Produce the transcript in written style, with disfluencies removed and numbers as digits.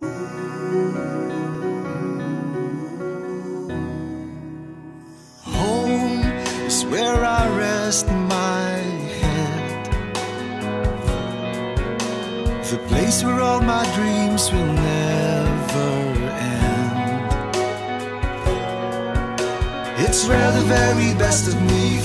Home is where I rest my head, the place where all my dreams will never end. It's where the very best of me